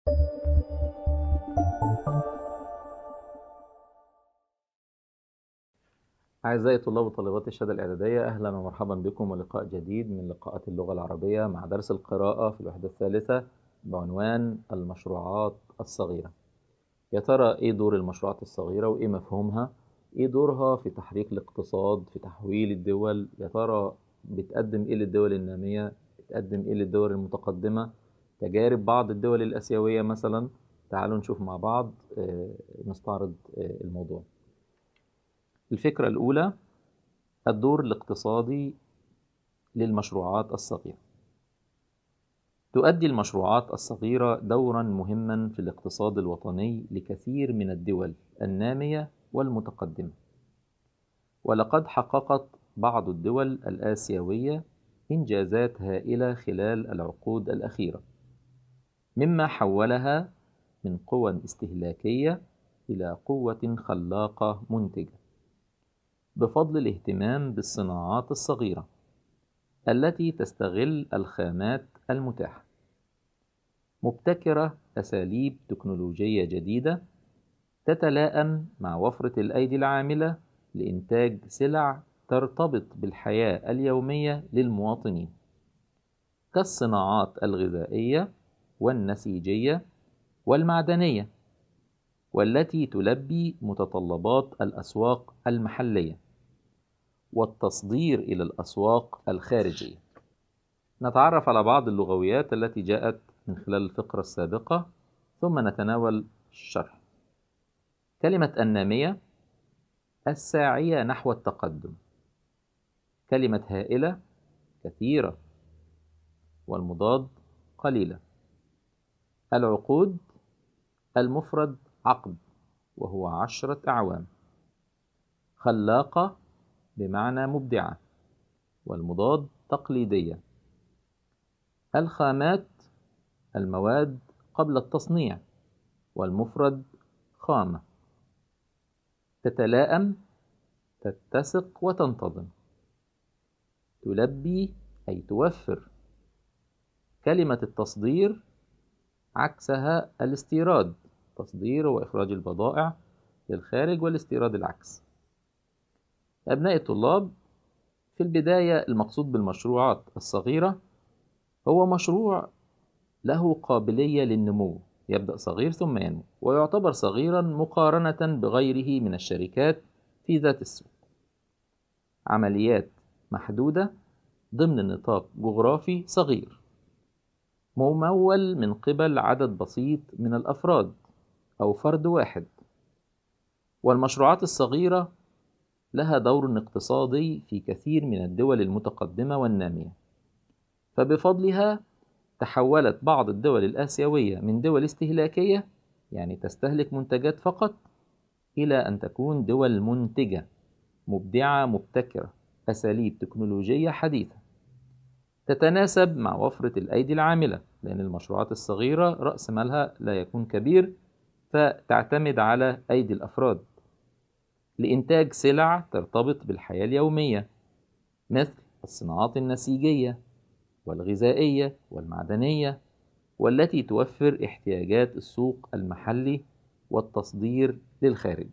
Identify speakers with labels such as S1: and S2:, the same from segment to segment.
S1: أعزائي طلاب وطالبات الشهادة الإعدادية، أهلا ومرحبا بكم ولقاء جديد من لقاءات اللغة العربية مع درس القراءة في الوحدة الثالثة بعنوان المشروعات الصغيرة. يا ترى إيه دور المشروعات الصغيرة وإيه مفهومها؟ إيه دورها في تحريك الاقتصاد، في تحويل الدول؟ يا ترى بتقدم إيه للدول النامية؟ بتقدم إيه للدول المتقدمة؟ تجارب بعض الدول الآسيوية مثلا. تعالوا نشوف مع بعض، نستعرض الموضوع. الفكرة الأولى: الدور الاقتصادي للمشروعات الصغيرة. تؤدي المشروعات الصغيرة دورا مهما في الاقتصاد الوطني لكثير من الدول النامية والمتقدمة، ولقد حققت بعض الدول الآسيوية إنجازات هائلة خلال العقود الأخيرة، مما حولها من قوى استهلاكية إلى قوة خلاقة منتجة، بفضل الاهتمام بالصناعات الصغيرة التي تستغل الخامات المتاحة، مبتكرة أساليب تكنولوجية جديدة تتلائم مع وفرة الأيدي العاملة لإنتاج سلع ترتبط بالحياة اليومية للمواطنين، كالصناعات الغذائية والنسيجية والمعدنية، والتي تلبي متطلبات الأسواق المحلية والتصدير إلى الأسواق الخارجية. نتعرف على بعض اللغويات التي جاءت من خلال الفقرة السابقة، ثم نتناول الشرح. كلمة النامية: الساعية نحو التقدم. كلمة هائلة: كثيرة. والمضاد: قليلة. العقود: المفرد عقد وهو 10 أعوام. خلاقة بمعنى مبدعة، والمضاد تقليدية. الخامات: المواد قبل التصنيع، والمفرد خامة. تتلائم: تتسق وتنتظم. تلبي أي توفر. كلمة التصدير عكسها الاستيراد، تصدير وإخراج البضائع للخارج، والاستيراد العكس. أبناء الطلاب، في البداية المقصود بالمشروعات الصغيرة هو مشروع له قابلية للنمو، يبدأ صغير ثم ينمو، ويعتبر صغيرا مقارنة بغيره من الشركات في ذات السوق. عمليات محدودة ضمن نطاق جغرافي صغير، ممول من قبل عدد بسيط من الأفراد أو فرد واحد. والمشروعات الصغيرة لها دور اقتصادي في كثير من الدول المتقدمة والنامية، فبفضلها تحولت بعض الدول الآسيوية من دول استهلاكية، يعني تستهلك منتجات فقط، إلى أن تكون دول منتجة مبدعة مبتكرة، أساليب تكنولوجية حديثة تتناسب مع وفرة الأيدي العاملة، لأن المشروعات الصغيرة رأس مالها لا يكون كبير، فتعتمد على أيدي الأفراد لإنتاج سلع ترتبط بالحياة اليومية، مثل الصناعات النسيجية والغذائية والمعدنية، والتي توفر احتياجات السوق المحلي والتصدير للخارج.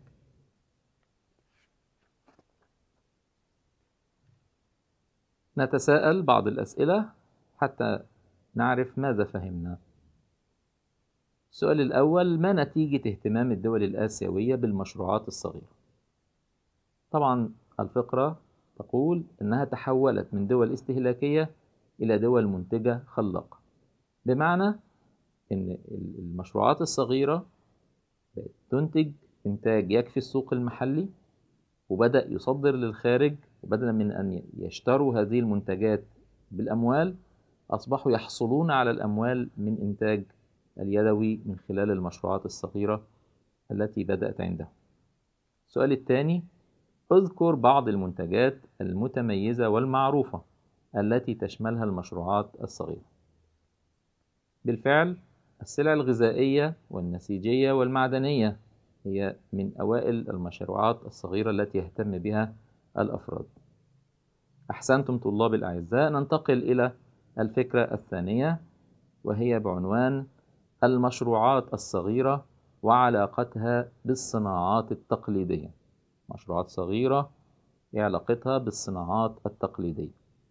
S1: نتساءل بعض الأسئلة حتى نعرف ماذا فهمنا. السؤال الأول: ما نتيجة اهتمام الدول الآسيوية بالمشروعات الصغيرة؟ طبعا الفقرة تقول أنها تحولت من دول استهلاكية إلى دول منتجة خلاقة، بمعنى أن المشروعات الصغيرة تنتج إنتاج يكفي السوق المحلي، وبدأ يصدر للخارج، وبدلا من أن يشتروا هذه المنتجات بالأموال أصبحوا يحصلون على الأموال من إنتاج اليدوي من خلال المشروعات الصغيرة التي بدأت عندهم. السؤال الثاني: اذكر بعض المنتجات المتميزة والمعروفة التي تشملها المشروعات الصغيرة. بالفعل السلع الغذائية والنسيجية والمعدنية هي من أوائل المشروعات الصغيرة التي يهتم بها الأفراد. أحسنتم طلاب الأعزاء. ننتقل إلى الفكرة الثانية، وهي بعنوان المشروعات الصغيرة وعلاقتها بالصناعات التقليدية. مشروعات صغيرة إيه علاقتها بالصناعات التقليدية؟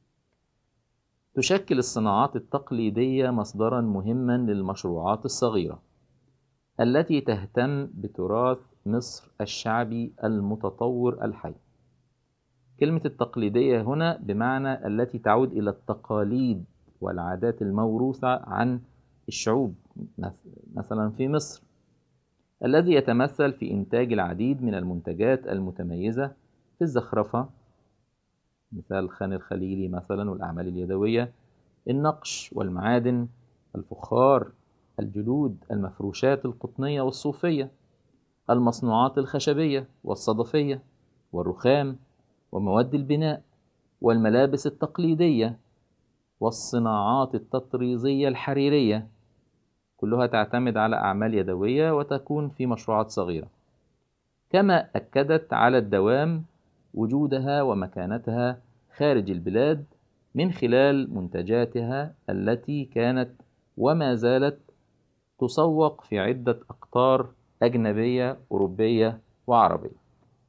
S1: تشكل الصناعات التقليدية مصدرا مهما للمشروعات الصغيرة التي تهتم بتراث مصر الشعبي المتطور الحي. كلمة التقليدية هنا بمعنى التي تعود إلى التقاليد والعادات الموروثة عن الشعوب، مثلا في مصر، الذي يتمثل في إنتاج العديد من المنتجات المتميزة في الزخرفة، مثال خان الخليلي مثلا والأعمال اليدوية، النقش والمعادن، الفخار، الجلود، المفروشات القطنية والصوفية، المصنوعات الخشبية والصدفية والرخام ومواد البناء والملابس التقليدية والصناعات التطريزية الحريرية، كلها تعتمد على أعمال يدوية وتكون في مشروعات صغيرة. كما أكدت على الدوام وجودها ومكانتها خارج البلاد من خلال منتجاتها التي كانت وما زالت تسوق في عدة أقطار أجنبية أوروبية وعربية.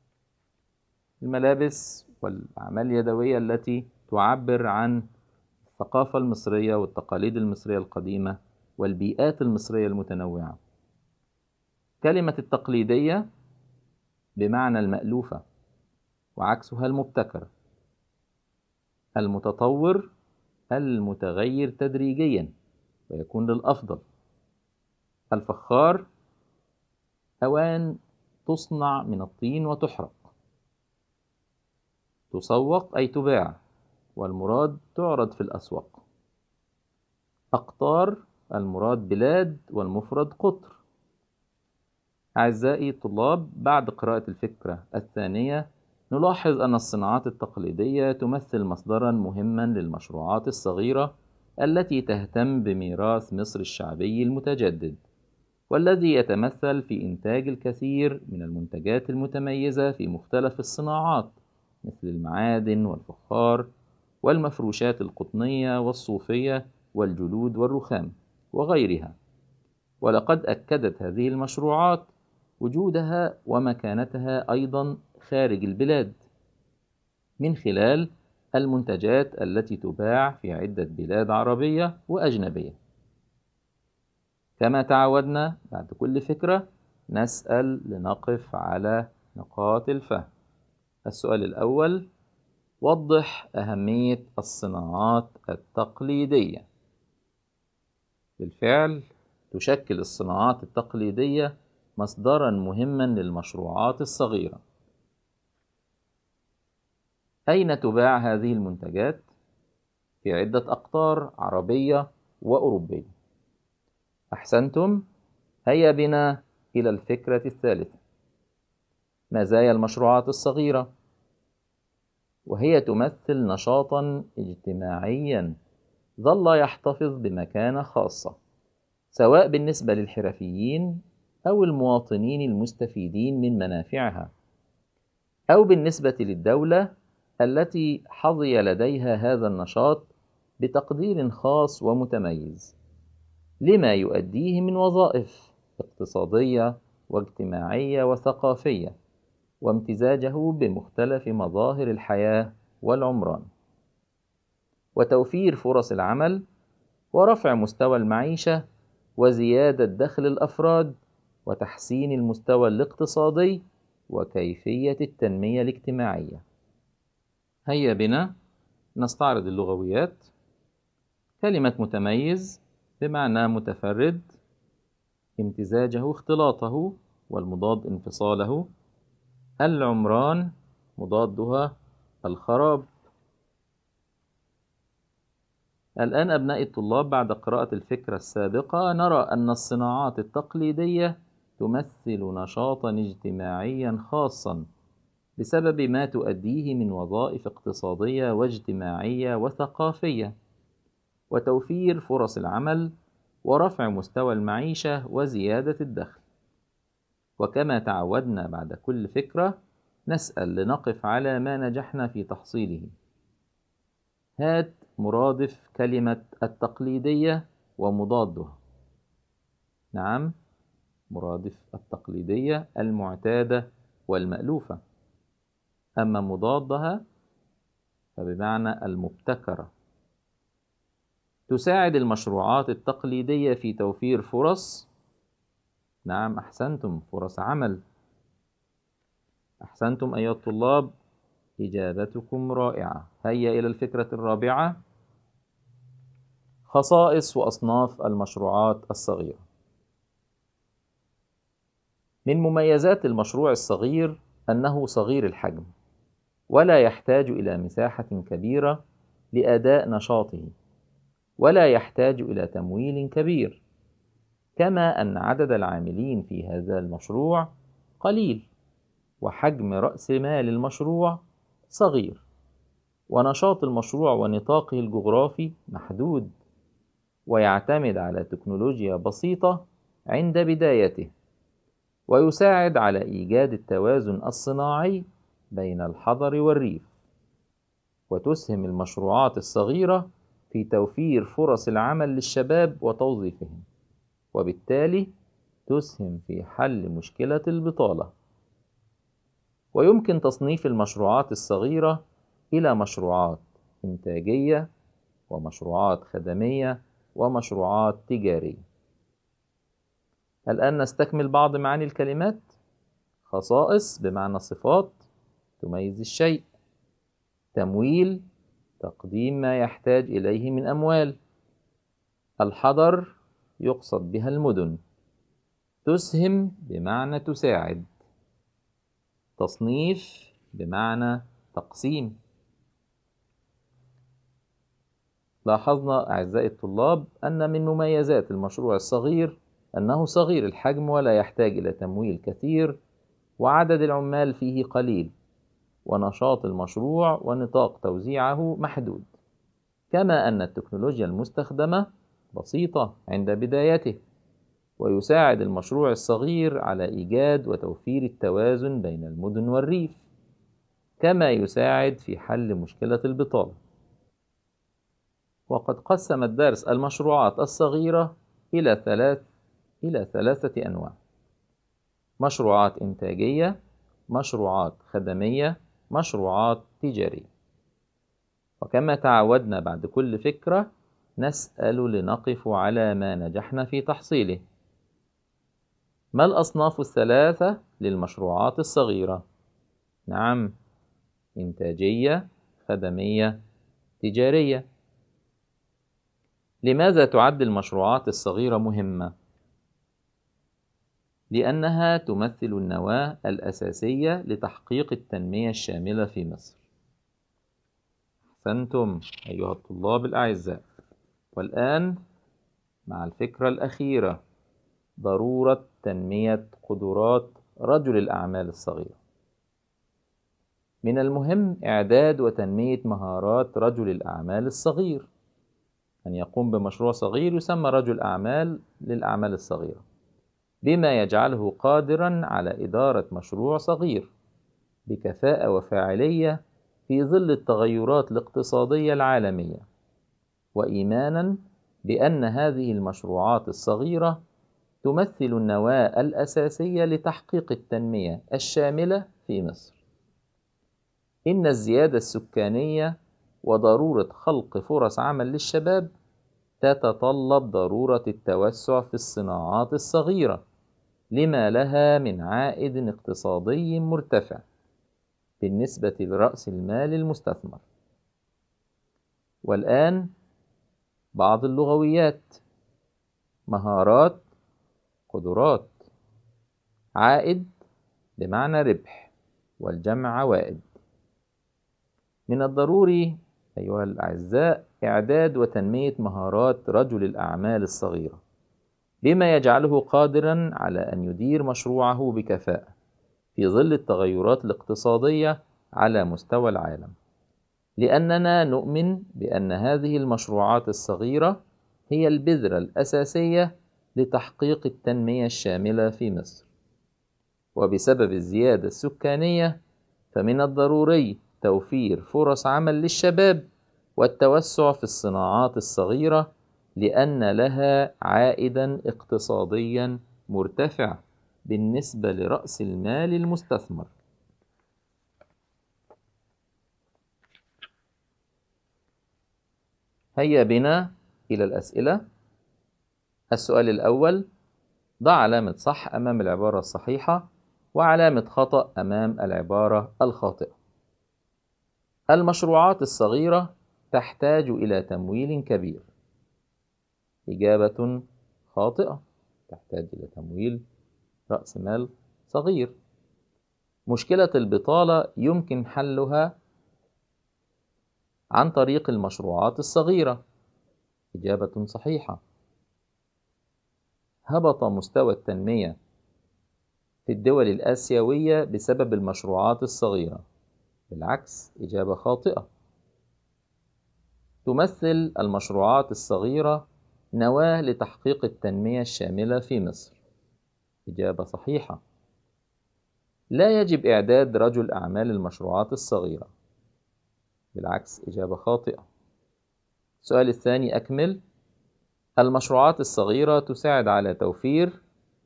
S1: الملابس والأعمال اليدوية التي تعبر عن الثقافة المصرية والتقاليد المصرية القديمة والبيئات المصرية المتنوعة. كلمة التقليدية بمعنى المألوفة، وعكسها المبتكر، المتطور، المتغير تدريجيا ويكون للأفضل. الفخار أوان تصنع من الطين وتحرق. تسوق أي تباع، والمراد تعرض في الأسواق. أقطار المراد بلاد والمفرد قطر. أعزائي الطلاب، بعد قراءة الفكرة الثانية نلاحظ أن الصناعات التقليدية تمثل مصدرا مهما للمشروعات الصغيرة التي تهتم بميراث مصر الشعبي المتجدد، والذي يتمثل في إنتاج الكثير من المنتجات المتميزة في مختلف الصناعات، مثل المعادن والفخار والمفروشات القطنية والصوفية والجلود والرخام وغيرها. ولقد أكدت هذه المشروعات وجودها ومكانتها أيضا خارج البلاد من خلال المنتجات التي تباع في عدة بلاد عربية وأجنبية. كما تعودنا بعد كل فكرة نسأل لنقف على نقاط الفهم. السؤال الأول: وضح أهمية الصناعات التقليدية. بالفعل تشكل الصناعات التقليدية مصدرا مهما للمشروعات الصغيرة. أين تباع هذه المنتجات؟ في عدة أقطار عربية وأوروبية. أحسنتم. هيا بنا إلى الفكرة الثالثة: مزايا المشروعات الصغيرة. وهي تمثل نشاطا اجتماعيا ظل يحتفظ بمكانة خاصة، سواء بالنسبة للحرفيين أو المواطنين المستفيدين من منافعها، أو بالنسبة للدولة التي حظي لديها هذا النشاط بتقدير خاص ومتميز لما يؤديه من وظائف اقتصادية واجتماعية وثقافية، وامتزاجه بمختلف مظاهر الحياة والعمران، وتوفير فرص العمل، ورفع مستوى المعيشة، وزيادة دخل الأفراد، وتحسين المستوى الاقتصادي، وكيفية التنمية الاجتماعية. هيا بنا نستعرض اللغويات. كلمة متميز بمعنى متفرد، امتزاجه اختلاطه، والمضاد انفصاله. العمران مضادها الخراب. الآن أبناء الطلاب، بعد قراءة الفكرة السابقة نرى أن الصناعات التقليدية تمثل نشاطا اجتماعيا خاصا بسبب ما تؤديه من وظائف اقتصادية واجتماعية وثقافية، وتوفير فرص العمل، ورفع مستوى المعيشة، وزيادة الدخل. وكما تعودنا بعد كل فكرة نسأل لنقف على ما نجحنا في تحصيله. هات مرادف كلمة التقليدية ومضادها. نعم، مرادف التقليدية المعتادة والمألوفة، أما مضادها فبمعنى المبتكرة. تساعد المشروعات التقليدية في توفير فرص، نعم أحسنتم، فرص عمل. أحسنتم أيها الطلاب، إجابتكم رائعة. هيا إلى الفكرة الرابعة، خصائص وأصناف المشروعات الصغيرة. من مميزات المشروع الصغير أنه صغير الحجم، ولا يحتاج إلى مساحة كبيرة لأداء نشاطه، ولا يحتاج إلى تمويل كبير، كما أن عدد العاملين في هذا المشروع قليل، وحجم رأس مال المشروع صغير، ونشاط المشروع ونطاقه الجغرافي محدود، ويعتمد على تكنولوجيا بسيطة عند بدايته، ويساعد على إيجاد التوازن الصناعي بين الحضر والريف. وتسهم المشروعات الصغيرة في توفير فرص العمل للشباب وتوظيفهم، وبالتالي تسهم في حل مشكلة البطالة. ويمكن تصنيف المشروعات الصغيرة إلى مشروعات إنتاجية، ومشروعات خدمية، ومشروعات تجارية. الآن نستكمل بعض معاني الكلمات. خصائص بمعنى صفات تميز الشيء. تمويل، تقديم ما يحتاج إليه من أموال. الحضر يقصد بها المدن. تسهم بمعنى تساعد. تصنيف بمعنى تقسيم. لاحظنا أعزائي الطلاب أن من مميزات المشروع الصغير أنه صغير الحجم ولا يحتاج إلى تمويل كثير، وعدد العمال فيه قليل، ونشاط المشروع ونطاق توزيعه محدود، كما أن التكنولوجيا المستخدمة بسيطة عند بدايته، ويساعد المشروع الصغير على إيجاد وتوفير التوازن بين المدن والريف، كما يساعد في حل مشكلة البطالة. وقد قسم الدرس المشروعات الصغيرة إلى ثلاثة أنواع: مشروعات إنتاجية، مشروعات خدمية، مشروعات تجارية. وكما تعودنا بعد كل فكرة نسأل لنقف على ما نجحنا في تحصيله. ما الأصناف الثلاثة للمشروعات الصغيرة؟ نعم، إنتاجية، خدمية، تجارية. لماذا تعد المشروعات الصغيرة مهمة؟ لأنها تمثل النواة الأساسية لتحقيق التنمية الشاملة في مصر. أحسنتم أيها الطلاب الأعزاء. والآن مع الفكرة الأخيرة، ضرورة تنمية قدرات رجل الأعمال الصغير. من المهم إعداد وتنمية مهارات رجل الأعمال الصغير. أن يقوم بمشروع صغير يسمى رجل أعمال للأعمال الصغيرة، بما يجعله قادرا على إدارة مشروع صغير بكفاءة وفاعلية في ظل التغيرات الاقتصادية العالمية، وإيمانا بأن هذه المشروعات الصغيرة تمثل النواة الأساسية لتحقيق التنمية الشاملة في مصر. إن الزيادة السكانية وضرورة خلق فرص عمل للشباب تتطلب ضرورة التوسع في الصناعات الصغيرة لما لها من عائد اقتصادي مرتفع بالنسبة لرأس المال المستثمر. والآن بعض اللغويات. مهارات، قدرات. عائد بمعنى ربح، والجمع عوائد. من الضروري أيها الأعزاء إعداد وتنمية مهارات رجل الأعمال الصغيرة بما يجعله قادرا على أن يدير مشروعه بكفاءة في ظل التغيرات الاقتصادية على مستوى العالم، لأننا نؤمن بأن هذه المشروعات الصغيرة هي البذرة الأساسية لتحقيق التنمية الشاملة في مصر. وبسبب الزيادة السكانية فمن الضروري توفير فرص عمل للشباب والتوسع في الصناعات الصغيرة لأن لها عائدا اقتصاديا مرتفع بالنسبة لرأس المال المستثمر. هيا بنا إلى الأسئلة. السؤال الأول: ضع علامة صح أمام العبارة الصحيحة وعلامة خطأ أمام العبارة الخاطئة. المشروعات الصغيرة تحتاج إلى تمويل كبير. إجابة خاطئة، تحتاج إلى تمويل رأس مال صغير. مشكلة البطالة يمكن حلها عن طريق المشروعات الصغيرة. إجابة صحيحة. هبط مستوى التنمية في الدول الآسيوية بسبب المشروعات الصغيرة. بالعكس، إجابة خاطئة. تمثل المشروعات الصغيرة نواة لتحقيق التنمية الشاملة في مصر. إجابة صحيحة. لا يجب إعداد رجل أعمال المشروعات الصغيرة. بالعكس، إجابة خاطئة. السؤال الثاني أكمل. المشروعات الصغيرة تساعد على توفير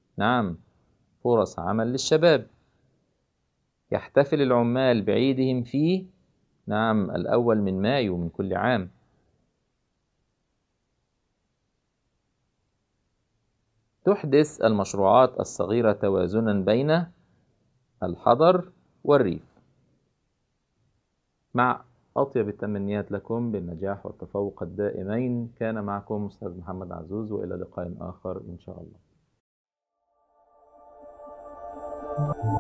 S1: فرص عمل للشباب. يحتفل العمال بعيدهم في الأول من مايو من كل عام. تحدث المشروعات الصغيرة توازنا بين الحضر والريف. مع أطيب التمنيات لكم بالنجاح والتفوق الدائمين، كان معكم أستاذ محمد عزوز، وإلى لقاء آخر إن شاء الله.